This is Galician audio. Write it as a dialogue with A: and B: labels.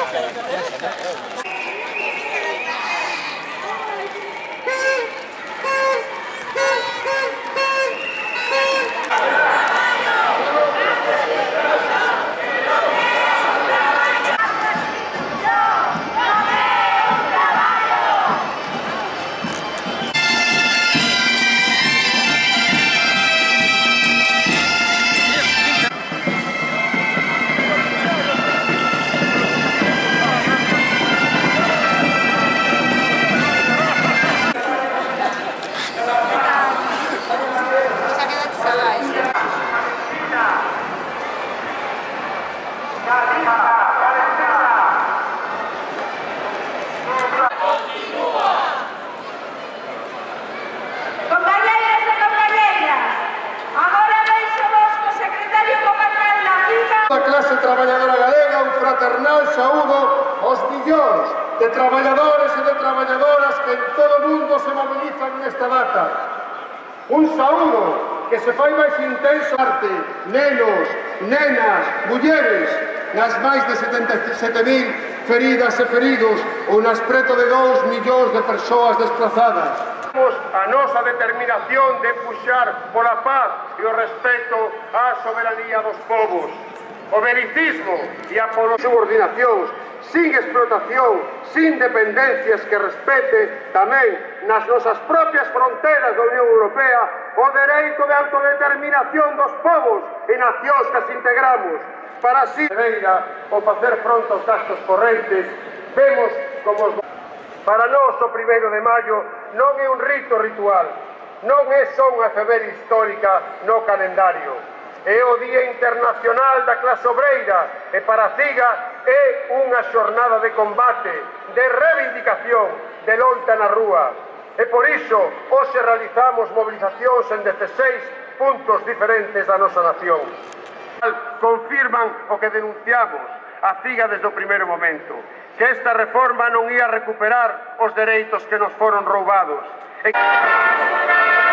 A: A clase traballadora galega, un fraternal saúdo aos millóns de traballadores e de traballadoras que en todo o mundo se mobilizan nesta data. Un saúdo que se fai máis intenso arte, nenos, nenas, mulleres, nas máis de 77.000 feridas e feridos ou nas preto de 2 millóns de persoas desplazadas. A nosa determinación de puxar pola paz e o respeto á soberanía dos povos. O belicismo e a subordinacións, sin explotación, sin dependencias que respete tamén nas nosas propias fronteras da Unión Europea o dereito de autodeterminación dos povos e nacións que as integramos. Para así, o facer fronte aos gastos correntes, vemos como para nós o 1º de maio non é un rito ritual, non é só unha efeméride histórica no calendario. É o Día Internacional da Clase Obreira e para a CIGA é unha xornada de combate, de reivindicación, de loita na rúa. E por iso, hoxe realizamos movilizacións en 16 puntos diferentes da nosa nación. Confirman o que denunciamos a CIGA desde o primeiro momento, que esta reforma non ia recuperar os dereitos que nos foron roubados.